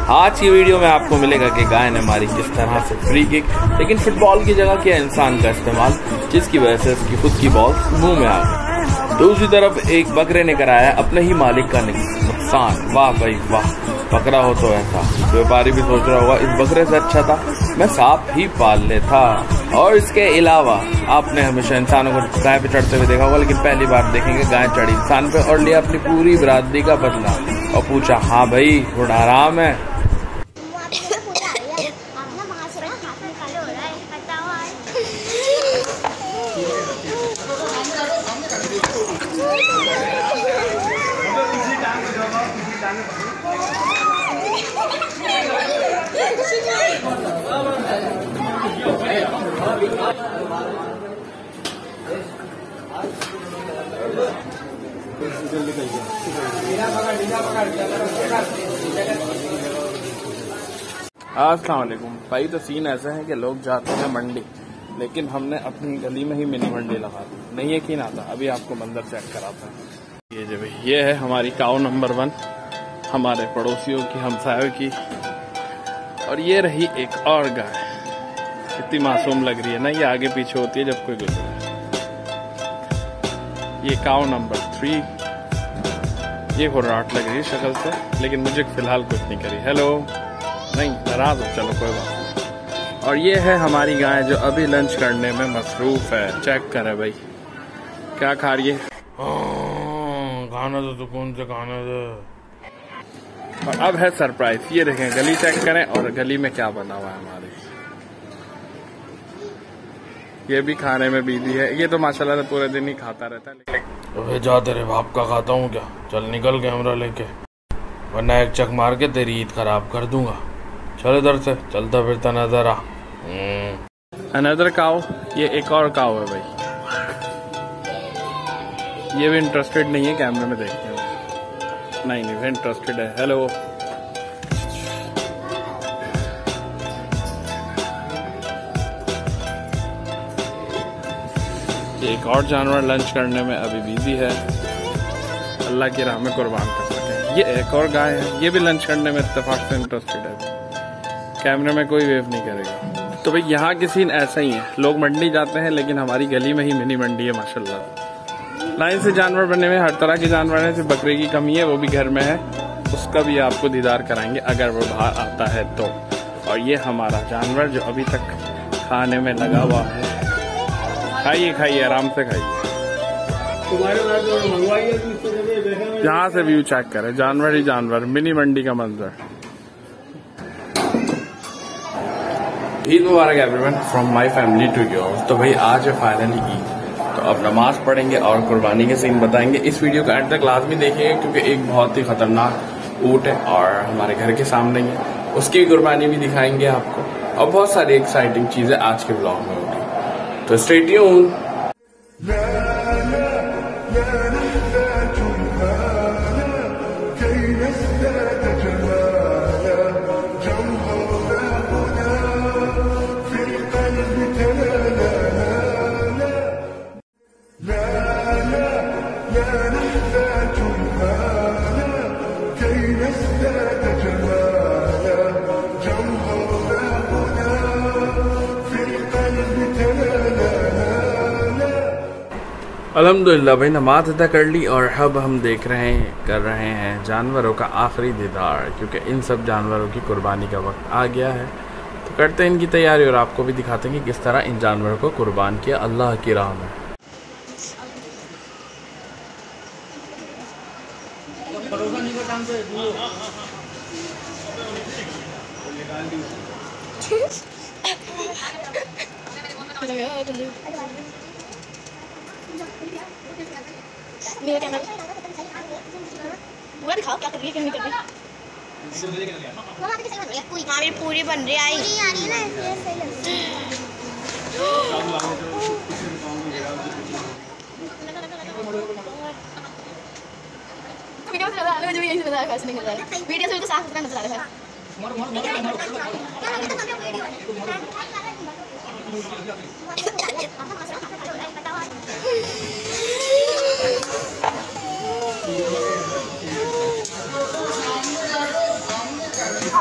आज की वीडियो में आपको मिलेगा कि गाय ने मारी किस तरह से फ्री किक, लेकिन फुटबॉल की जगह किया इंसान का इस्तेमाल, जिसकी वजह से उसकी खुद की बॉल मुंह में आ गई। दूसरी तरफ एक बकरे ने कराया अपने ही मालिक का नुकसान। वाह भाई वाह, बकरा हो तो ऐसा। व्यापारी भी सोच रहा होगा इस बकरे से अच्छा था मैं सांप ही पाल लेता। और इसके अलावा आपने हमेशा इंसानों को गाय पे चढ़ते हुए देखा होगा, लेकिन पहली बार देखेंगे गाय चढ़ी इंसान पे और लिया अपनी पूरी बरादरी का बदला और पूछा हाँ भाई थोड़ा आराम है। अस्सलाम वालेकुम भाई। तो सीन ऐसा है कि लोग जाते हैं मंडी, लेकिन हमने अपनी गली में ही मिनी मंडी लगा दी। नहीं यकीन आता, अभी आपको मंदिर चेक कराते हैं। ये जो भाई ये है हमारी काऊ नंबर 1, हमारे पड़ोसियों की, हमसायों की। और ये रही एक और गाय, कितनी मासूम लग रही है ना, ये आगे पीछे होती है जब कोई गुजरे। ये काऊ नंबर 3, ये हुर्राट लग रही है शक्ल से, लेकिन मुझे फिलहाल कुछ नहीं करी। हेलो, नहीं नाराज हो, चलो कोई बात नहीं। और ये है हमारी गाय जो अभी लंच करने में मसरूफ है। चेक करें भाई क्या खा रही है। खाना तो सुकून से खाना दो। और अब है सरप्राइज, ये देखें, गली चेक करें और गली में क्या बना हुआ है हमारे। ये भी खाने में बिजी है, ये तो माशाल्लाह से पूरे दिन ही खाता रहता है। तो जा तेरे बाप का खाता हूँ क्या, चल निकल कैमरा लेके, वरना एक चक मार के तेरी ईद खराब कर दूंगा। चल इधर से, चलता फिरता नजर आ। अनदर काऊ, ये एक और काऊ है भाई, ये भी इंटरेस्टेड नहीं है कैमरे में देखने में। नहीं इंटरेस्टेड है। हेलो, एक और जानवर लंच करने में अभी बिजी है, अल्लाह की राह में कुर्बान कर सके। ये एक और गाय है, ये भी लंच करने में इत्तेफाक से इंटरेस्टेड है, कैमरे में कोई वेव नहीं करेगा। तो भाई यहाँ की सीन ऐसा ही है, लोग मंडी जाते हैं लेकिन हमारी गली में ही मिनी मंडी है माशाल्लाह। लाइन से जानवर बने हुए, हर तरह के जानवर हैं, सिर्फ बकरे की कमी है, वो भी घर में है, उसका भी आपको दीदार कराएंगे अगर वो बाहर आता है तो। और ये हमारा जानवर जो अभी तक खाने में लगा हुआ है। खाइए खाइए, आराम से खाइए। यहाँ से व्यू चेक करें, जानवर ही जानवर, मिनी मंडी का मंजर। ईद मुबारक everyone from my family to yours. तो भाई आज है फाइनली ईद, तो अब नमाज पढ़ेंगे और कुर्बानी के सीन बताएंगे। इस वीडियो का एंड तक लाजमी देखिएगा, क्योंकि एक बहुत ही खतरनाक ऊंट है और हमारे घर के सामने ही है, उसकी कुर्बानी भी दिखाएंगे आपको, और बहुत सारी एक्साइटिंग चीजें आज के ब्लॉग में होगी, तो स्टे ट्यून। अल्हम्दुलिल्लाह भाई नमाज अदा कर ली और अब हम कर रहे हैं जानवरों का आखिरी दीदार, क्योंकि इन सब जानवरों की कुर्बानी का वक्त आ गया है। तो करते हैं इनकी तैयारी और आपको भी दिखाते हैं कि किस तरह इन जानवरों को कुर्बान किया अल्लाह की राह में। मेरा कैमरा पूरा दिखाओ, क्या कर रही है, क्या नहीं कर रही। हाँ मेरी पूरी बन रही आई। वीडियो से ज़्यादा मुझे यही से नजर आ रहा है, नहीं नजर आ रहा, वीडियो से तो साफ सुथरा नजर आ रहा है।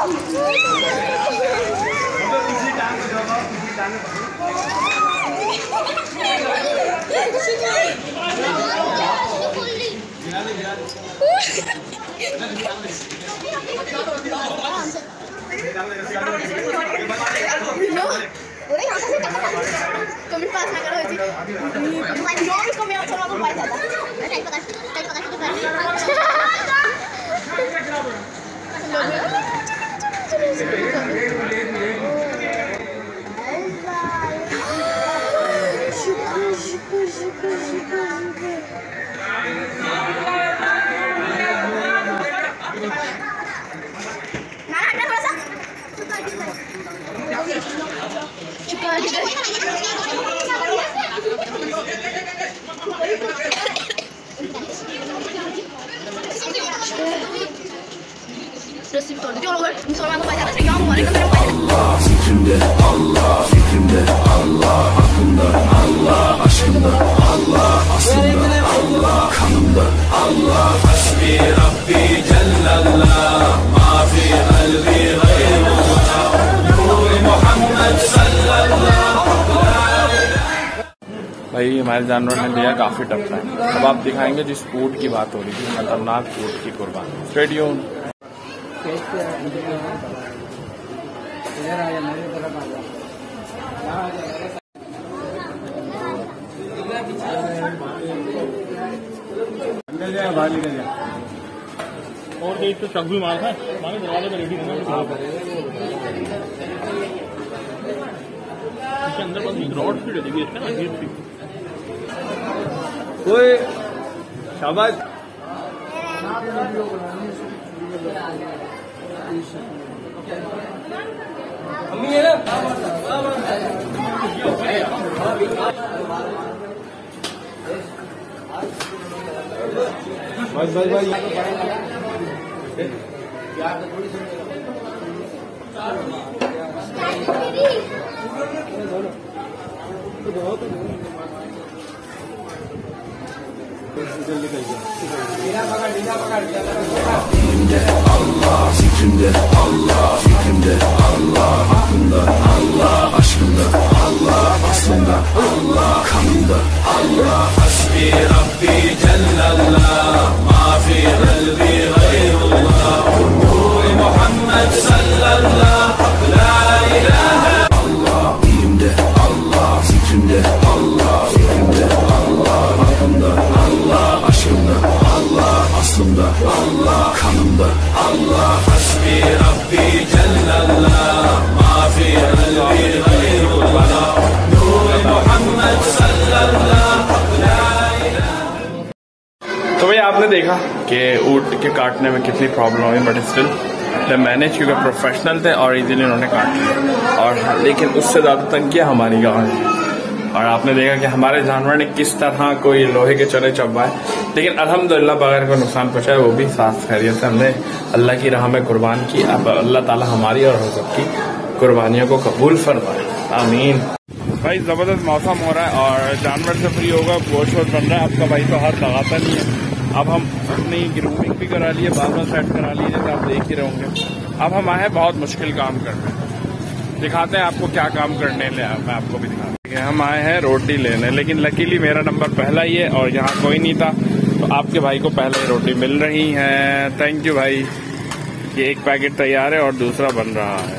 Allah fikrimde, Allah fikrimde, Allah aklımda, Allah aşkımda, Allah aslımda, Allah kanımda, Allah hasbi Rabbi Cellallah, ma fi kalbi gayrullah, Nur Muhammed sallallahu aleyhi। भाई हमारे जानवर ने दिया काफी टफ टाइम। अब आप दिखाएंगे जिस ऊँट की बात हो रही थी, खतरनाक ऊँट की कुर्बानी। Stay tune. और एक तो चक भी मार है मारे दरवाजे पर रेडी होना इसके अंदर बस रॉड स्पीड है देखिए इसका ना गेट स्पीड कोई शाबाश बस बस बस Allah fikrimde, Allah fikrimde, Allah aklımda, Allah aşkımda, Allah aslımda, Allah kanımda, Allah hasbi Rabbi Cellallah, ma fi kalbi gayrullah, Nur Muhammed sallallahu la ilahe Allah ilimde, Allah fikrimde, Allah fikrimde, Allah aklımda, Allah aşkımda, Allah aslımda, Allah kanımda, Allah hasbi Rabbi Cellallah, ma fi kalbi gayrullah, Nur Muhammed sallallahu la ilahe। तो भाई आपने देखा कि ऊँट के काटने में कितनी प्रॉब्लम हुई, बट स्टिल द मैनेज क्योंकि प्रोफेशनल थे और इजीली उन्होंने काट लिया। और लेकिन उससे ज़्यादा तंगियाँ हमारी गाँव है। और आपने देखा कि हमारे जानवर ने किस तरह कोई लोहे के चने चबाए, लेकिन अल्हम्दुलिल्लाह बगैर कोई नुकसान पहुंचाए, वो भी साफ खैरियत से हमने अल्लाह की राह में कुर्बान की। अब अल्लाह ताला हमारी और हम सबकी कुर्बानियों को कबूल फरमाए, आमीन। भाई ज़बरदस्त मौसम हो रहा है और जानवर से फ्री होगा, गोश्त वोश्त बन रहा है। आपका भाई तो हाथ लगाता नहीं है। अब हम अपनी ग्रूमिंग भी करा लिए, बाल सेट करा लिए, जैसे आप देख ही रहोगे। अब हम आए बहुत मुश्किल काम करने, दिखाते हैं आपको क्या काम करने ले। मैं आपको भी दिखाता हूँ। हम आए हैं रोटी लेने, लेकिन लकीली मेरा नंबर पहला ही है और यहाँ कोई नहीं था, तो आपके भाई को पहले ही रोटी मिल रही है। थैंक यू भाई। ये एक पैकेट तैयार है और दूसरा बन रहा है।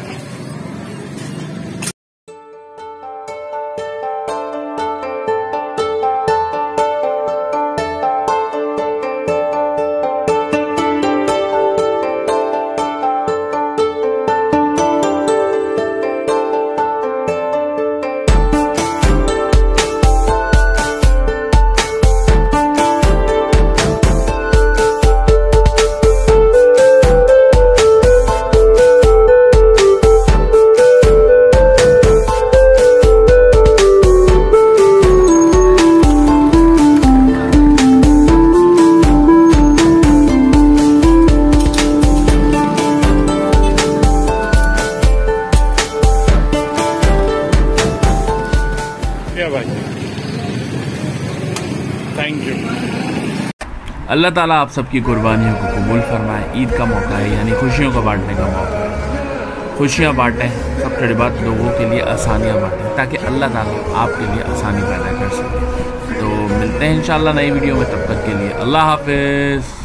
Thank you. अल्लाह ताला आप सबकी कुर्बानियों को कबूल फरमाए। ईद का मौका है, यानी खुशियों को बांटने का मौका है। खुशियाँ बांटें, सबसे बड़ी बात लोगों के लिए आसानियाँ बांटें ताकि अल्लाह ताला आपके लिए आसानी पैदा कर सके। तो मिलते हैं इंशाल्लाह नई वीडियो में, तब तक के लिए अल्लाह हाफिज़।